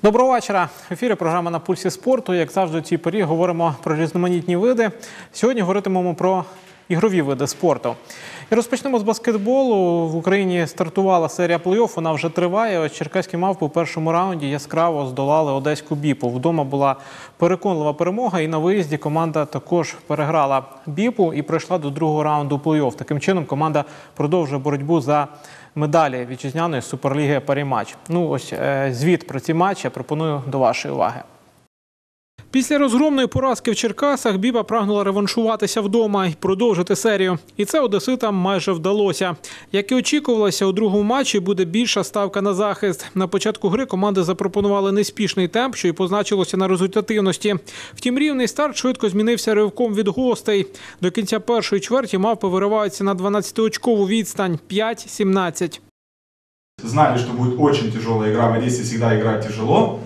Доброго вечора. В ефірі програма «На пульсі спорту». Як завжди, у цій порі говоримо про різноманітні види. Сьогодні говоритимемо про ігрові види спорту. І розпочнемо з баскетболу. В Україні стартувала серія плей-офф, вона вже триває. Ось черкаські мавпи у першому раунді яскраво здолали одеську Біпу. Вдома була переконлива перемога, і на виїзді команда також переграла Біпу і пройшла до другого раунду плей-офф. Таким чином команда продовжує боротьбу за медалі вітчизняної Суперліги «Паріматч». Ось звіт про ці матчі я пропоную до вашої уваги. Після розгромної поразки в Черкасах Біпа прагнула реваншуватися вдома і продовжити серію. І це одеситам майже вдалося. Як і очікувалося, у другому матчі буде більша ставка на захист. На початку гри команди запропонували неспішний темп, що й позначилося на результативності. Втім, рівний старт швидко змінився ривком від гостей. До кінця першої чверті мавпи вириваються на 12-очкову відстань – 5-17. Знали, что будет очень тяжелая игра. В Одессе всегда играть тяжело.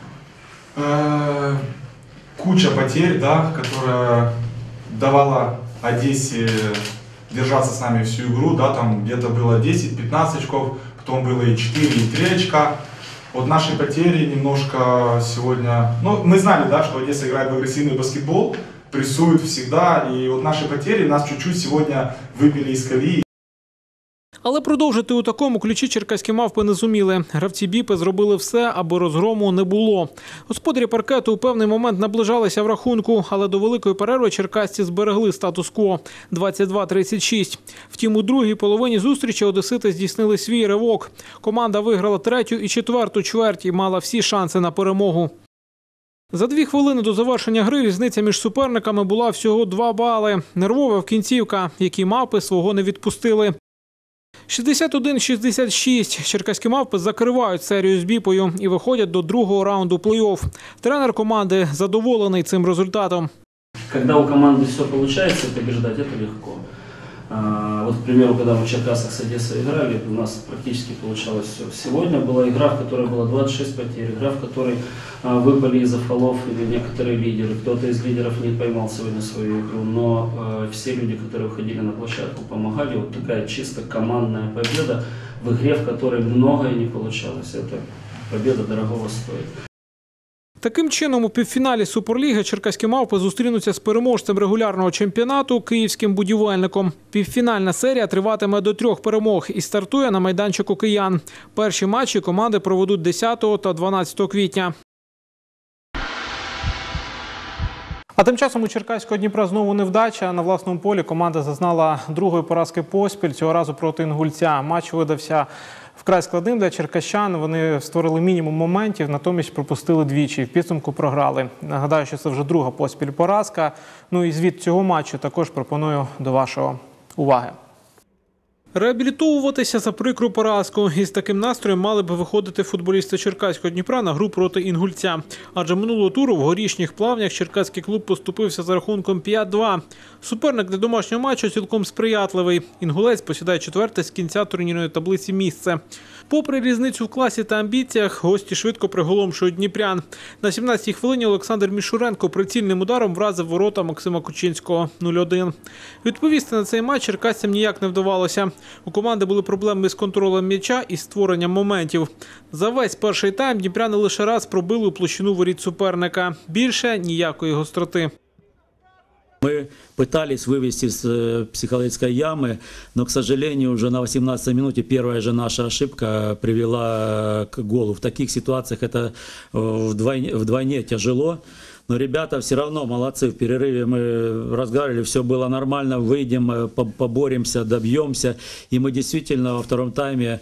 Куча потерь, да, которая давала Одессе держаться с нами всю игру. Да, там где-то было 10-15 очков, потом было и 4, и 3 очка. Вот наши потери немножко сегодня... мы знали, да, что Одесса играет в агрессивный баскетбол, прессует всегда. И вот наши потери нас чуть-чуть сегодня выбили из колеи. Але продовжити у такому ключі черкаські мавпи не зуміли. Гравці Біпи зробили все, аби розгрому не було. Господарі паркету у певний момент наближалися в рахунку, але до великої перерви черкасці зберегли статус-кво – 22-36. Втім, у другій половині зустрічі одесити здійснили свій ривок. Команда виграла третю і четверту чверть і мала всі шанси на перемогу. За 2 хвилини до завершення гри різниця між суперниками була всього 2 бали. Нервова кінцівка, які мавпи свого не відпустили. 61-66. Черкаські мавпи закривають серію з Біпою і виходять до другого раунду плей-офф. Тренер команди задоволений цим результатом. Коли у команди все виходить, побеждать – це легко. Вот, к примеру, когда мы в Черкасах с Одессой играли, у нас практически получалось все. Сегодня была игра, в которой было 26 потерь, игра, в которой выпали из-за фолов некоторые лидеры. Кто-то из лидеров не поймал сегодня свою игру, но все люди, которые выходили на площадку, помогали. Вот такая чисто командная победа в игре, в которой многое не получалось. Это победа дорогого стоит. Таким чином, у півфіналі Суперліги черкаські мавпи зустрінуться з переможцем регулярного чемпіонату – київським будівельником. Півфінальна серія триватиме до 3 перемог і стартує на майданчику киян. Перші матчі команди проведуть 10 та 12 квітня. А тим часом у черкаського Дніпра знову невдача. На власному полі команда зазнала другої поразки поспіль, цього разу проти Інгульця. Матч видався вкрай складним для черкащан. Вони створили мінімум моментів, натомість пропустили двічі. В підсумку програли. Нагадаю, що це вже друга поспіль поразка. І звіт цього матчу також пропоную до вашої уваги. Реабілітовуватися за прикру поразку. Із таким настроєм мали б виходити футболісти черкаського Дніпра на гру проти Інгульця. Адже минулого туру в Горішніх Плавнях черкаський клуб поступився за рахунком 5-2. Суперник для домашнього матчу цілком сприятливий. Інгулець посідає 4-те з кінця турнірної таблиці місце. Попри різницю в класі та амбіціях, гості швидко приголомшують дніпрян. На 17-й хвилині Олександр Мішуренко прицільним ударом вразив ворота Максима Кучинського – 0-1. Відповісти на цей матч черкасцям ніяк не вдавалося. У команди були проблеми з контролем м'яча і створенням моментів. За весь перший тайм дніпряни лише раз пробили у площину воріт суперника. Більше ніякої гостроти. Мы пытались вывести с психологической ямы, но, к сожалению, уже на 18-й минуте первая же наша ошибка привела к голу. В таких ситуациях это вдвойне тяжело. Но ребята все равно молодцы. В перерыве мы разговаривали, все было нормально, выйдем, поборемся, добьемся. И мы действительно во втором тайме...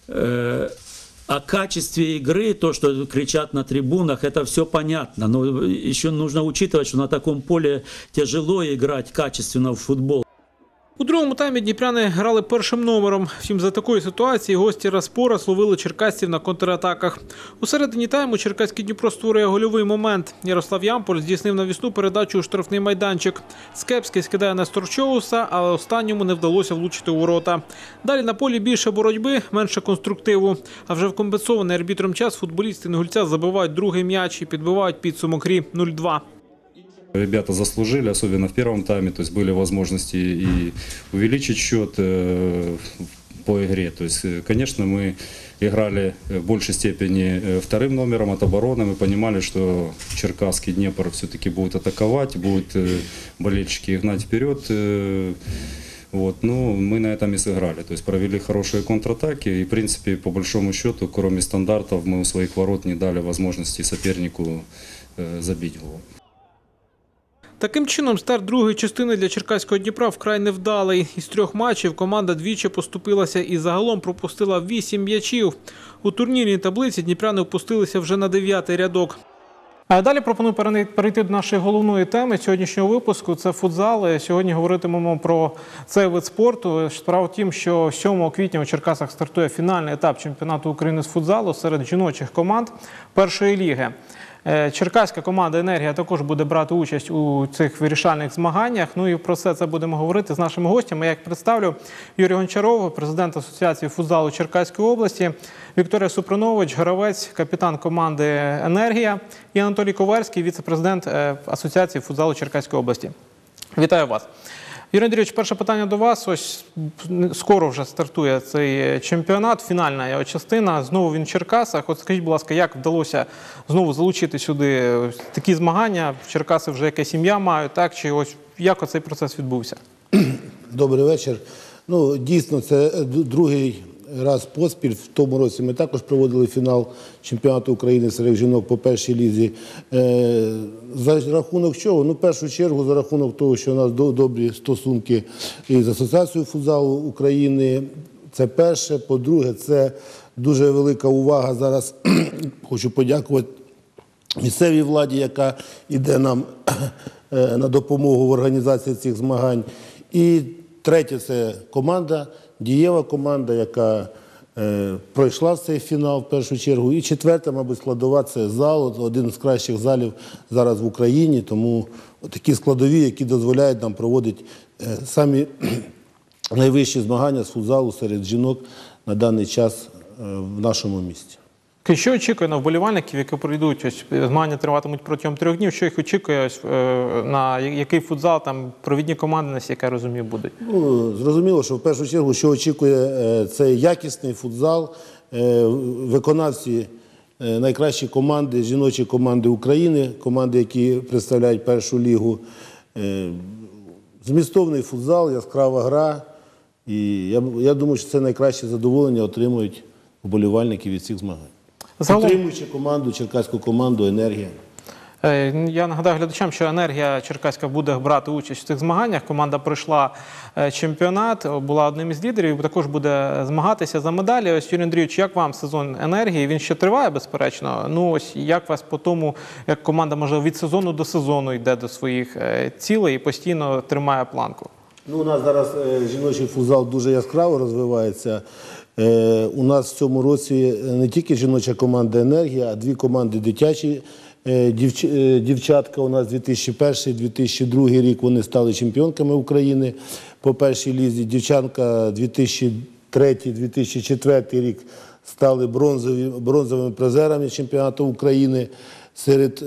О качестве игры, то, что кричат на трибунах, это все понятно. Но еще нужно учитывать, что на таком поле тяжело играть качественно в футбол. У другому таймі дніпряни грали першим номером. Втім, за такої ситуації гості раз по раз ловили черкасців на контратаках. У середині тайму черкаський Дніпро створює гольовий момент. Ярослав Ямполь здійснив навісну передачу у штрафний майданчик. Скепський скидає на Сторчоуса, але останньому не вдалося влучити у ворота. Далі на полі більше боротьби, менше конструктиву. А вже в компенсований арбітром час футболісти Інгульця забивають другий м'яч і підбивають підсумок гри 0-2. Ребята заслужили, особенно в первом тайме, то есть были возможности и увеличить счет. по игре. То есть, конечно, мы играли в большей степени вторым номером от обороны. Мы понимали, что Черкасский Днепр все-таки будет атаковать, будут болельщики гнать вперед. Вот, ну, мы на этом и сыграли. То есть провели хорошие контратаки. И, в принципе, по большому счету, кроме стандартов, мы у своих ворот не дали возможности сопернику забить гол. Таким чином, старт другої частини для Черкаського Дніпра вкрай невдалий. Із 3 матчів команда двічі поступилася і загалом пропустила 8 м'ячів. У турнірній таблиці дніпряни опустилися вже на 9-й рядок. А далі пропоную перейти до нашої головної теми сьогоднішнього випуску – це футзал. Сьогодні говоритимемо про цей вид спорту. Справа в тім, що 7 квітня у Черкасах стартує фінальний етап чемпіонату України з футзалу серед жіночих команд першої ліги. Черкаська команда «Енергія» також буде брати участь у цих вирішальних змаганнях. Ну і про все це будемо говорити з нашими гостями. Я їх представлю: Юрій Гончаров, президент Асоціації футзалу Черкаської області, Вікторія Супрунович, гравець, капітан команди «Енергія», і Анатолій Коверський, віце-президент Асоціації футзалу Черкаської області. Вітаю вас. Юрій Андрійович, перше питання до вас. Ось скоро вже стартує цей чемпіонат, фінальна його частина. Знову він в Черкасах. От скажіть, будь ласка, як вдалося знову залучити сюди такі змагання? В Черкаси вже якась сім'я мають, так? Чи ось як оцей процес відбувся? Добрий вечір. Ну, дійсно, це другий раз поспіль. В тому році ми також проводили фінал чемпіонату України серед жінок по першій лізі. За рахунок чого? Ну, в першу чергу, за рахунок того, що у нас добрі стосунки із Асоціацією футзалу України. Це перше. По-друге, це дуже велика увага зараз. Хочу подякувати місцевій владі, яка йде нам на допомогу в організації цих змагань. І третє – це команда, дієва команда, яка пройшла в цей фінал в першу чергу. І четверте, мабуть, складова – це зал, один з кращих залів зараз в Україні. Тому такі складові, які дозволяють нам проводити самі найвищі змагання з футзалу серед жінок на даний час в нашому місті. Що очікує на вболівальників, які прийдуть? Ось змагання триватимуть протягом 3 днів. Що їх очікує? Ось, на який футзал, там провідні команди, як я розумію, будуть? Ну, зрозуміло, що в першу чергу, що очікує, це якісний футзал, виконавці найкращі команди, жіночі команди України, команди, які представляють першу лігу. Змістовний футзал, яскрава гра. І я думаю, що це найкраще задоволення отримують вболівальники від цих змагань. Підтримуючи команду, черкаську команду «Енергія». Я нагадаю глядачам, що «Енергія» черкаська буде брати участь в цих змаганнях. Команда пройшла чемпіонат, була одним із лідерів, також буде змагатися за медалі. Ось, Юрій Андрійович, як вам сезон «Енергії»? Він ще триває, безперечно. Ну, ось як вас по тому, як команда, може, від сезону до сезону йде до своїх цілей і постійно тримає планку? Ну, у нас зараз жіночий футзал дуже яскраво розвивається. У нас в цьому році не тільки жіноча команда «Енергія», а 2 команди дитячі. Дівчатка у нас 2001-2002 рік, вони стали чемпіонками України по першій лізі. Дівчатка 2003-2004 рік стали бронзовими призерами чемпіонату України серед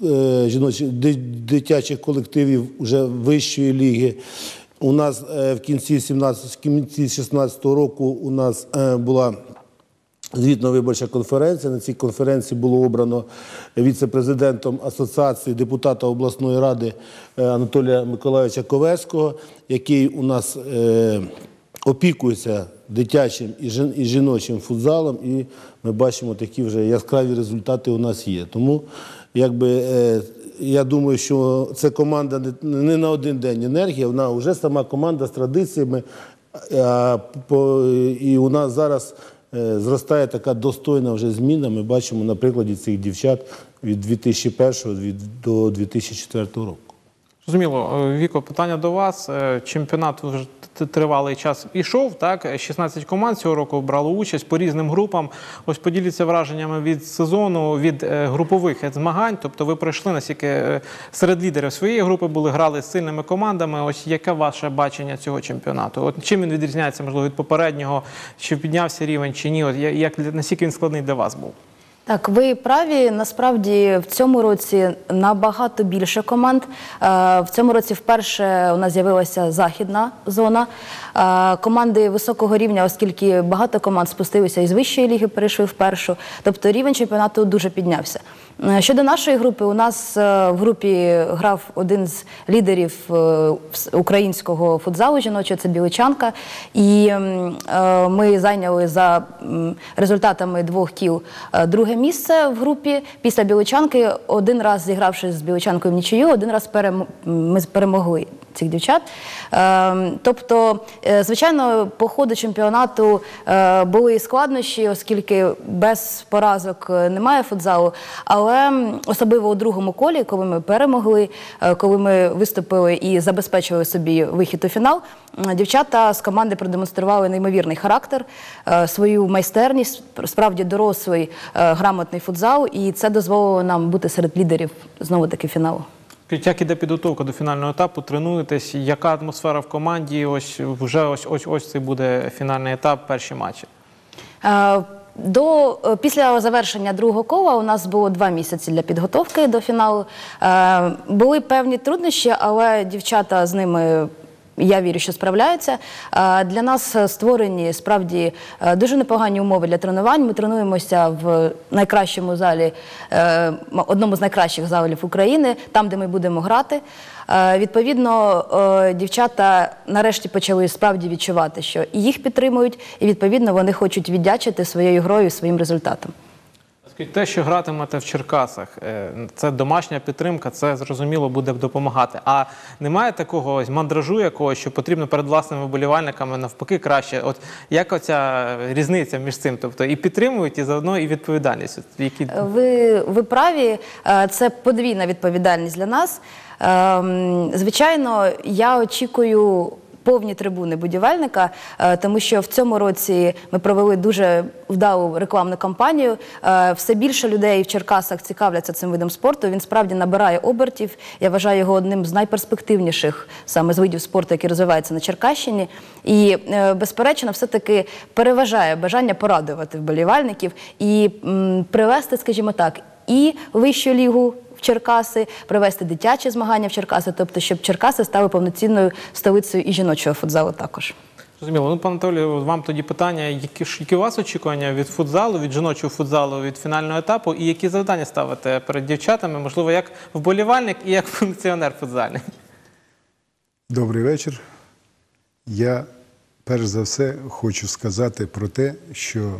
дитячих колективів вже вищої ліги. У нас в кінці 2016 року у нас була звітно-виборча конференція. На цій конференції було обрано віце-президентом асоціації депутата обласної ради Анатолія Миколайовича Коверського, який у нас опікується дитячим і жіночим футзалом. І ми бачимо, такі вже яскраві результати у нас є. Тому, я думаю, що це команда не на один день «Енергія», вона вже сама команда з традиціями, і у нас зараз зростає така достойна вже зміна. Ми бачимо на прикладі цих дівчат від 2001 до 2004 року. Зрозуміло. Віко, питання до вас. Чемпіонат вже тривалий час ішов, так? 16 команд цього року брало участь по різним групам. Ось поділіться враженнями від сезону, від групових змагань. Тобто ви пройшли, наскільки серед лідерів своєї групи були, грали з сильними командами. Ось яке ваше бачення цього чемпіонату? От чим він відрізняється, можливо, від попереднього? Чи піднявся рівень, чи ні? От наскільки він складний для вас був? Так, ви праві. Насправді в цьому році набагато більше команд. В цьому році вперше у нас з'явилася західна зона. Команди високого рівня, оскільки багато команд спустилися із вищої ліги, перейшли в першу. Тобто рівень чемпіонату дуже піднявся. Щодо нашої групи, у нас в групі грав один з лідерів українського футзалу жіночого, це Біличанка. І ми зайняли за результатами 2 кіл друге місце в групі. Після Біличанки, один раз зігравши з Біличанкою в нічию, один раз ми перемогли цих дівчат. Тобто, звичайно, по ходу чемпіонату були складнощі, оскільки без поразок немає футзалу, але особливо у другому колі, коли ми перемогли, коли ми виступили і забезпечили собі вихід у фінал, дівчата з команди продемонстрували неймовірний характер, свою майстерність, справді дорослий, грамотний футзал, і це дозволило нам бути серед лідерів знову-таки фіналу. Як іде підготовка до фінального етапу? Тренуєтесь? Яка атмосфера в команді? Ось це буде фінальний етап, перші матчі. Після завершення другого кола у нас було 2 місяці для підготовки до фіналу. Були певні труднощі, але дівчата з ними, я вірю, що справляються. Для нас створені справді дуже непогані умови для тренувань. Ми тренуємося в найкращому залі, одному з найкращих залів України, там, де ми будемо грати. Відповідно, дівчата нарешті почали справді відчувати, що і їх підтримують, і відповідно вони хочуть віддячити своєю грою, своїм результатом. Те, що гратимете в Черкасах, це домашня підтримка, це, зрозуміло, буде допомагати. А немає такого мандражу якогось, що потрібно перед власними вболівальниками навпаки краще? От як оця різниця між цим? Тобто і підтримують, і заодно і відповідальність? Ви праві, це подвійна відповідальність для нас. Звичайно, я очікую повні трибуни будівельника, тому що в цьому році ми провели дуже вдалу рекламну кампанію. Все більше людей в Черкасах цікавляться цим видом спорту. Він справді набирає обертів. Я вважаю його одним з найперспективніших саме з видів спорту, який розвивається на Черкащині. І, безперечно, все-таки переважає бажання порадувати вболівальників і привести, скажімо так, і вищу лігу в Черкаси, провести дитячі змагання в Черкаси, тобто, щоб Черкаси стали повноцінною столицею і жіночого футзалу також. Зрозуміло. Ну, пане Анатолію, вам тоді питання, які у вас очікування від футзалу, від жіночого футзалу, від фінального етапу, і які завдання ставите перед дівчатами, можливо, як вболівальник і як функціонер футзальний? Добрий вечір. Я, перш за все, хочу сказати про те, що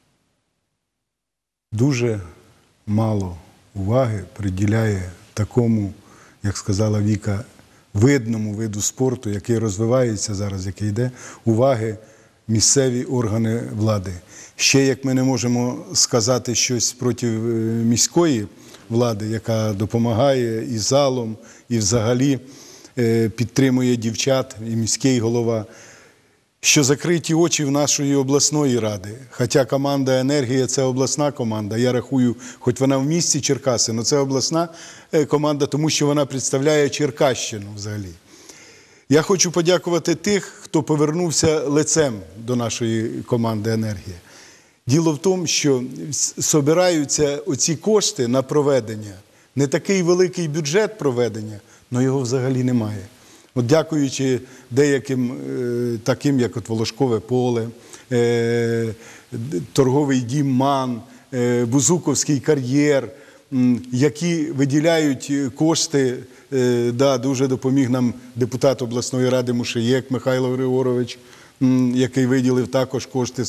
дуже мало уваги приділяє такому, як сказала Віка, видному виду спорту, який розвивається зараз, який йде, уваги місцеві органи влади. Ще як ми не можемо сказати щось проти міської влади, яка допомагає і залом, і взагалі підтримує дівчат, і міський голова, що закриті очі в нашої обласної ради. Хоча команда «Енергія» – це обласна команда. Я рахую, хоч вона в місті Черкаси, але це обласна команда, тому що вона представляє Черкащину взагалі. Я хочу подякувати тих, хто повернувся лицем до нашої команди «Енергія». Діло в тому, що збираються оці кошти на проведення. Не такий великий бюджет проведення, але його взагалі немає. От дякуючи деяким таким, як от Волошкове поле, торговий дім «Ман», Бузуковський кар'єр, які виділяють кошти, дуже допоміг нам депутат обласної ради Мушаєк Михайло Григорович, який виділив також кошти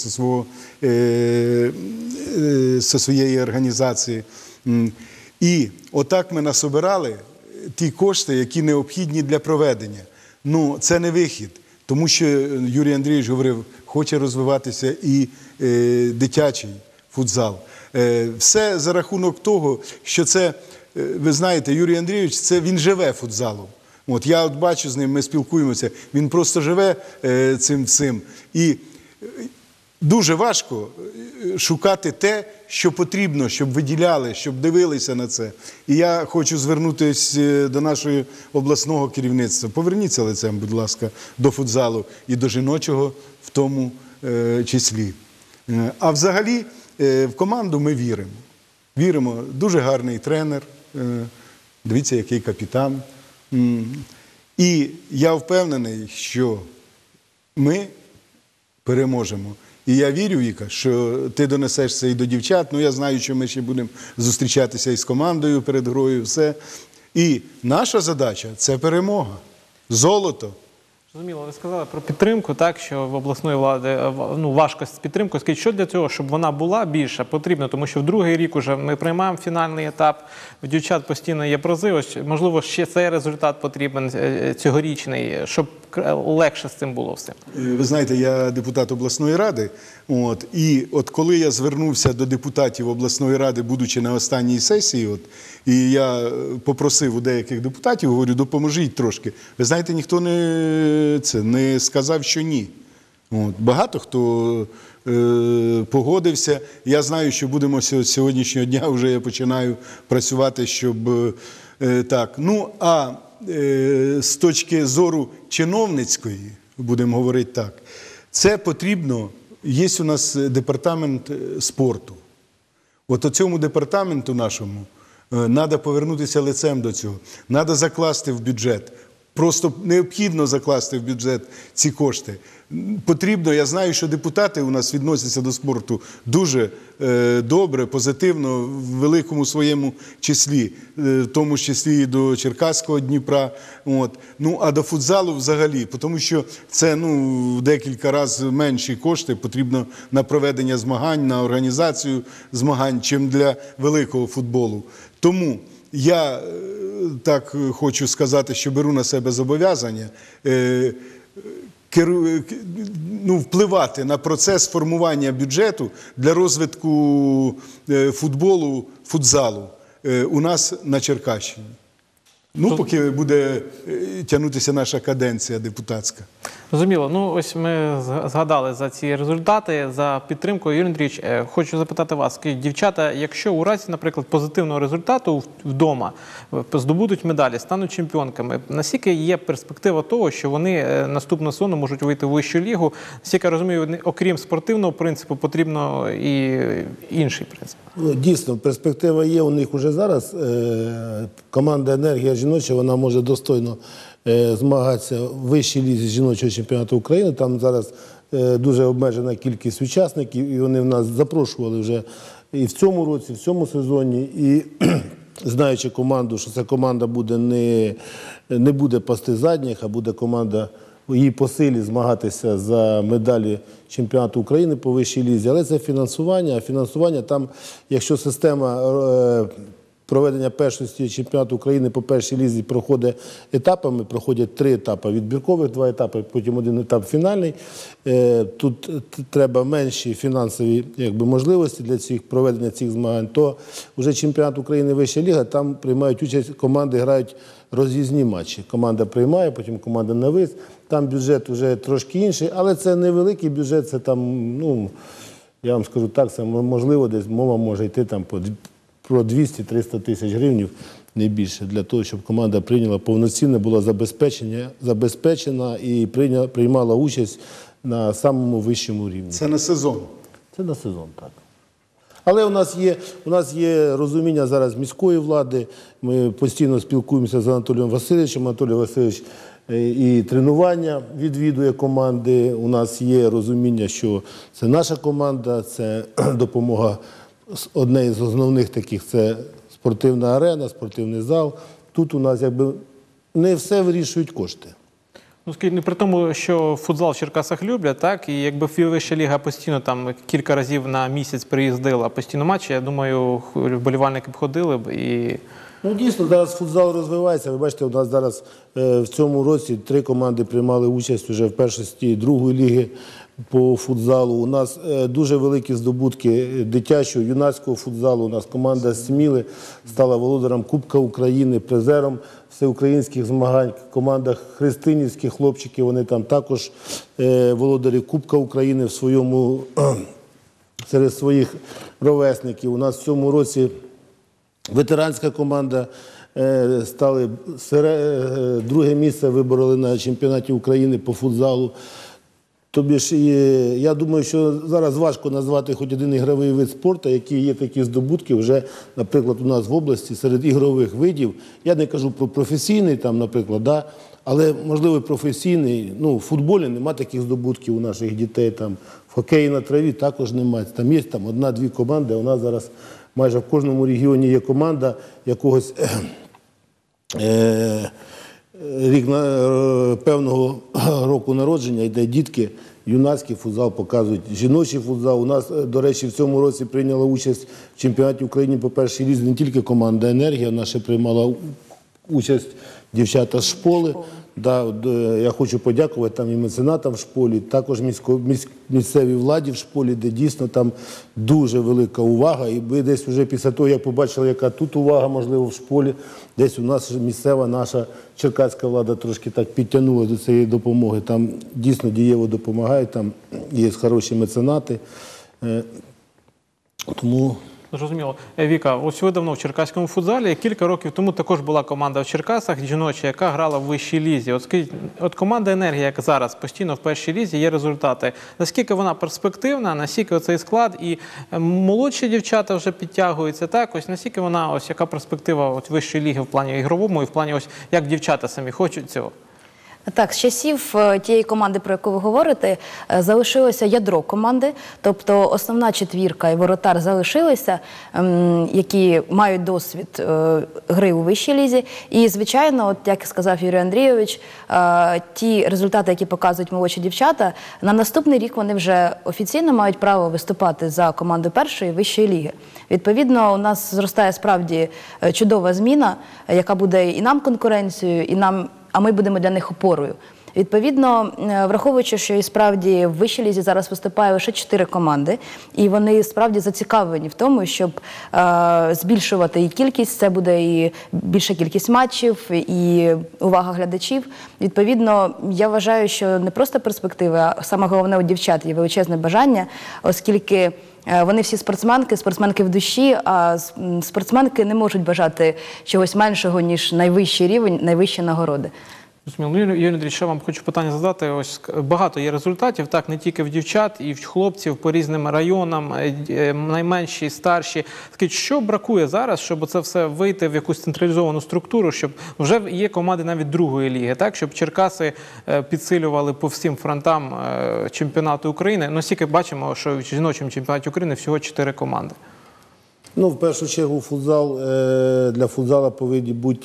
зі своєї організації. І отак ми насобирали ті кошти, які необхідні для проведення. Ну, це не вихід, тому що Юрій Андрійович говорив, хоче розвиватися і дитячий футзал. Все за рахунок того, що це, ви знаєте, Юрій Андрійович, він живе футзалом. От я бачу з ним, ми спілкуємося, він просто живе цим. І дуже важко шукати те, що потрібно, щоб виділяли, щоб дивилися на це. І я хочу звернутися до нашого обласного керівництва. Поверніться лицем, будь ласка, до футзалу і до жіночого в тому числі. А взагалі в команду ми віримо. Віримо, дуже гарний тренер, дивіться, який капітан. І я впевнений, що ми переможемо. І я вірю, Віка, що ти донесеш це і до дівчат. Ну, я знаю, що ми ще будемо зустрічатися із командою перед грою, все. І наша задача – це перемога. Золото. Зрозуміло, ви сказали про підтримку, так, що в обласної влади важко з підтримкою. Скажіть, що для цього, щоб вона була більша, потрібно? Тому що в другий рік уже ми приймаємо фінальний етап, в дівчат постійно є призи. Ось, можливо, ще цей результат потрібен цьогорічний, щоб легше з цим було все. Ви знаєте, я депутат обласної ради, і коли я звернувся до депутатів обласної ради, будучи на останній сесії, і я попросив у деяких депутатів, говорю, допоможіть трошки. Ви знаєте, ніхто не сказав, що ні. Багато хто погодився. Я знаю, що будемо з сьогоднішнього дня, вже я починаю працювати, щоб так. Ну, а з точки зору чиновницької, будемо говорити так, це потрібно, є у нас департамент спорту. От цьому департаменту нашому треба повернутися лицем до цього. Треба закласти в бюджет. Просто необхідно закласти в бюджет ці кошти. Потрібно, я знаю, що депутати у нас відносяться до спорту дуже добре, позитивно, в великому своєму числі, в тому числі і до Черкаського Дніпра. Ну, а до футзалу взагалі, тому що це в декілька разів менші кошти потрібно на проведення змагань, на організацію змагань, чим для великого футболу. Тому я так хочу сказати, що беру на себе зобов'язання впливати на процес формування бюджету для розвитку футболу, футзалу у нас на Черкащині. Ну, поки буде тягнутися наша каденція депутатська. Розуміло. Ну, ось ми згадали за ці результати, за підтримку. Юрій Андрійович, хочу запитати вас, скажіть, дівчата, якщо у разі, наприклад, позитивного результату вдома здобудуть медалі, стануть чемпіонками, наскільки є перспектива того, що вони наступного сезону можуть вийти в вищу лігу? Наскільки я розумію, окрім спортивного принципу, потрібно і інший принцип? Дійсно, перспектива є у них уже зараз. Команда «Енергія жіноча», вона може достойно змагатися в вищій лізі жіночого чемпіонату України. Там зараз дуже обмежена кількість учасників, і вони в нас запрошували вже і в цьому році, в цьому сезоні. І знаючи команду, що ця команда буде не буде пасти задніх, а буде команда їй по силі змагатися за медалі чемпіонату України по вищій лізі. Але це фінансування, а фінансування там, якщо система проведення першості чемпіонату України по першій лізі проходить етапами, проходять 3 етапи відбіркових, 2 етапи, потім 1 етап фінальний. Тут треба менші фінансові можливості для проведення цих змагань. То вже чемпіонат України вища ліга, там приймають участь команди, грають роз'їзні матчі. Команда приймає, потім команда на виїзд. Там бюджет вже трошки інший, але це невеликий бюджет, це там, я вам скажу так, це можливо десь мова може йти там про 200-300 тисяч гривень, не більше, для того, щоб команда прийняла повноцінне, була забезпечена і приймала участь на самому вищому рівні. Це на сезон? Це на сезон, так. Але у нас є розуміння зараз міської влади, ми постійно спілкуємося з Анатолієм Васильовичем. Анатолій Васильович і тренування відвідує команди. У нас є розуміння, що це наша команда, це допомога. Одне з основних таких – це спортивна арена, спортивний зал. Тут у нас не все вирішують кошти. Ну, скажіть, не при тому, що футзал в Черкасах люблять, так? І якби вища ліга постійно там кілька разів на місяць приїздила постійно матчі, я думаю, вболівальники б ходили б і... Ну, дійсно, зараз футзал розвивається. Ви бачите, у нас зараз в цьому році 3 команди приймали участь вже в першості другої ліги по футзалу. У нас дуже великі здобутки дитячого, юнацького футзалу. У нас команда «Сміли» стала володарем Кубка України, призером всеукраїнських змагань. Команда «Христинівські хлопчики», вони там також володарі Кубка України серед своїх ровесників. У нас в цьому році ветеранська команда стали друге місце вибороли на чемпіонаті України по футзалу. Тобі ж, я думаю, що зараз важко назвати хоч один ігровий вид спорту, який є такі здобутки вже, наприклад, у нас в області серед ігрових видів. Я не кажу про професійний, там, наприклад, да, але, можливо, професійний. Ну, в футболі немає таких здобутків у наших дітей, там, в хокеї на траві також немає. Там є там, одна-дві команди, а у нас зараз майже в кожному регіоні є команда якогось певного року народження, йде дітки, юнацький футзал показують, жіночий футзал. У нас, до речі, в цьому році прийняла участь в чемпіонаті України по першій лізі не тільки команда «Енергія», вона ще приймала участь дівчата з школи. Да, я хочу подякувати там і меценатам в школі, також місцевій владі в школі, де дійсно там дуже велика увага. І ви десь вже після того, як побачили, яка тут увага, можливо, в школі, десь у нас місцева наша черкаська влада трошки так підтягнула до цієї допомоги. Там дійсно дієво допомагають, там є хороші меценати. Тому... Зрозуміло. Віка, ось ви давно в черкаському футзалі. Кілька років тому також була команда в Черкасах, жіноча, яка грала в вищій лізі. От скажіть, от команда «Енергія», як зараз, постійно в першій лізі, є результати. Наскільки вона перспективна, наскільки оцей склад і молодші дівчата вже підтягуються, так? Ось наскільки вона, ось яка перспектива от вищої ліги в плані ігровому і в плані ось як дівчата самі хочуть цього? Так, з часів тієї команди, про яку ви говорите, залишилося ядро команди, тобто основна четвірка і воротар залишилися, які мають досвід гри у вищій лізі. І, звичайно, от, як сказав Юрій Андрійович, ті результати, які показують молодші дівчата, на наступний рік вони вже офіційно мають право виступати за команду першої і вищої ліги. Відповідно, у нас зростає справді чудова зміна, яка буде і нам конкуренцією, і нам, а ми будемо для них опорою. Відповідно, враховуючи, що і справді в вищій лізі зараз виступає лише 4 команди, і вони справді зацікавлені в тому, щоб збільшувати і кількість, це буде і більша кількість матчів, і увага глядачів. Відповідно, я вважаю, що не просто перспективи, а саме головне у дівчат є величезне бажання, оскільки вони всі спортсменки в душі, а спортсменки не можуть бажати чогось меншого, ніж найвищий рівень, найвищі нагороди. Юрій Андрійович, ще вам хочу питання задати. Ось багато є результатів, так, не тільки в дівчат, і в хлопців по різним районам, найменші, старші. Скажіть, що бракує зараз, щоб це все вийти в якусь централізовану структуру, щоб вже є команди навіть другої ліги, так, щоб Черкаси підсилювали по всім фронтам чемпіонату України? Ну, стільки бачимо, що в жіночому чемпіонаті України всього 4 команди. Ну, в першу чергу, футзал, для футзала повинні бути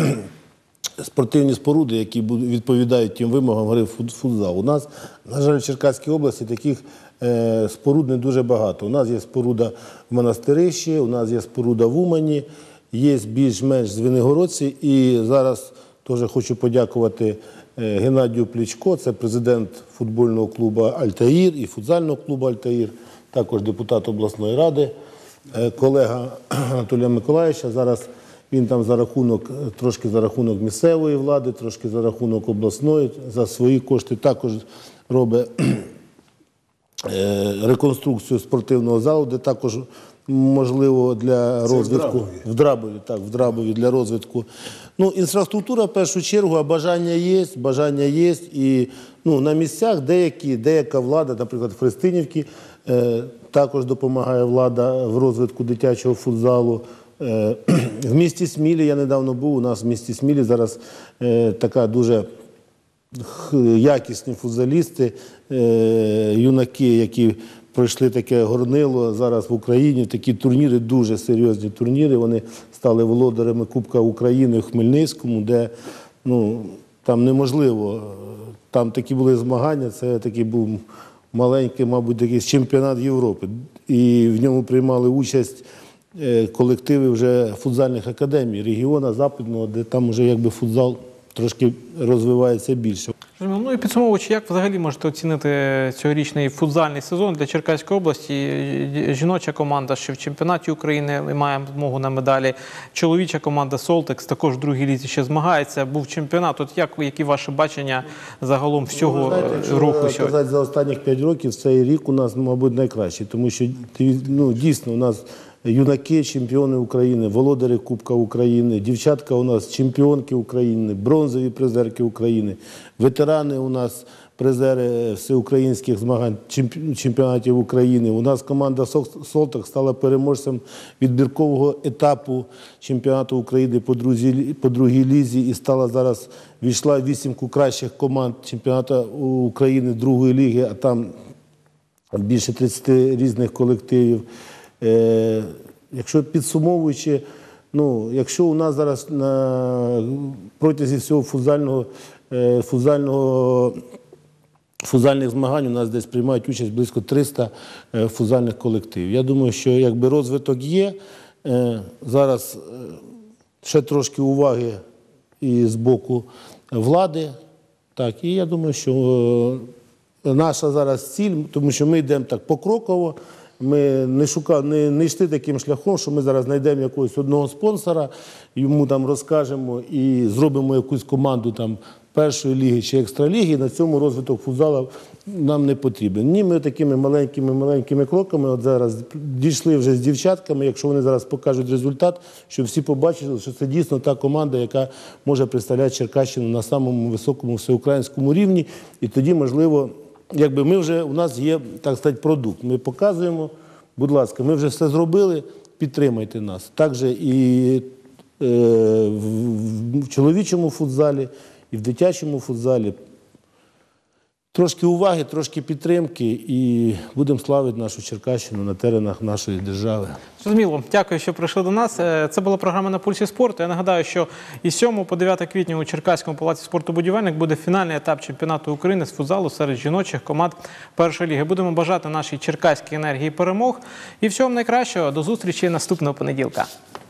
спортивні споруди, які відповідають тим вимогам гри в футзал. У нас, на жаль, в Черкаській області таких споруд не дуже багато. У нас є споруда в Монастирищі, у нас є споруда в Умані, є більш-менш Звенигородці. І зараз теж хочу подякувати Геннадію Плічко, це президент футбольного клубу «Альтаїр» і футзального клубу «Альтаїр», також депутат обласної ради, колега Анатолія Миколаївича. Зараз він там трошки за рахунок місцевої влади, трошки за рахунок обласної, за свої кошти також робить реконструкцію спортивного залу, де також можливо для розвитку. В Драбові для розвитку. Ну, інфраструктура в першу чергу, а бажання є. І на місцях деяка влада, наприклад, в Христинівці, також допомагає влада в розвитку дитячого футзалу. В місті Смілі я недавно був, у нас в місті Смілі зараз така дуже якісні футзалісти, юнаки, які пройшли таке горнило зараз в Україні, такі турніри, дуже серйозні турніри, вони стали володарями Кубка України в Хмельницькому, де там неможливо, там такі були змагання, це такий був маленький, мабуть, такий чемпіонат Європи, і в ньому приймали участь колективи вже футзальних академій регіону Западного, де там вже якби футзал трошки розвивається більше. Ну і підсумовуючи, як взагалі можете оцінити цьогорічний футзальний сезон для Черкаської області? Жіноча команда ще в чемпіонаті України має змогу на медалі. Чоловіча команда «Солтекс» також в другій лізі ще змагається. Був чемпіонат. От які ваші бачення загалом всього руху сьогодні? За останніх 5 років цей рік у нас, мабуть, найкращий, тому що дійсно у нас юнаки, чемпіони України, володарі Кубка України, дівчатка у нас чемпіонки України, бронзові призерки України, ветерани у нас призери всеукраїнських змагань, чемпіонатів України. У нас команда «Солтах» стала переможцем відбіркового етапу чемпіонату України по другій лізі і стала зараз, війшла в 8 кращих команд чемпіонату України другої ліги, а там більше 30 різних колективів. Якщо підсумовуючи, якщо у нас зараз на протязі всього футзальних змагань у нас десь приймають участь близько 300 футзальних колективів. Я думаю, що якби розвиток є, зараз ще трошки уваги і з боку влади. Так, і я думаю, що наша зараз ціль, тому що ми йдемо так покроково, ми не йшли таким шляхом, що ми зараз знайдемо якогось одного спонсора, йому там розкажемо і зробимо якусь команду там першої ліги чи екстраліги, на цьому розвиток футзалу нам не потрібен. Ні, ми такими маленькими кроками от зараз дійшли вже з дівчатками, якщо вони зараз покажуть результат, щоб всі побачили, що це дійсно та команда, яка може представляти Черкащину на самому високому всеукраїнському рівні, і тоді, можливо, якби ми вже, у нас є, так сказати, продукт. Ми показуємо, будь ласка, ми вже все зробили, підтримайте нас. Так же і в чоловічому футзалі, і в дитячому футзалі. Трошки уваги, трошки підтримки і будемо славити нашу Черкащину на теренах нашої держави. Зрозуміло. Дякую, що прийшли до нас. Це була програма «На пульсі спорту». Я нагадаю, що із 7 по 9 квітня у Черкаському палаці спорту «Будівельник» буде фінальний етап чемпіонату України з футзалу серед жіночих команд першої ліги. Будемо бажати нашій черкаській енергії перемог. І всього найкращого. До зустрічі наступного понеділка.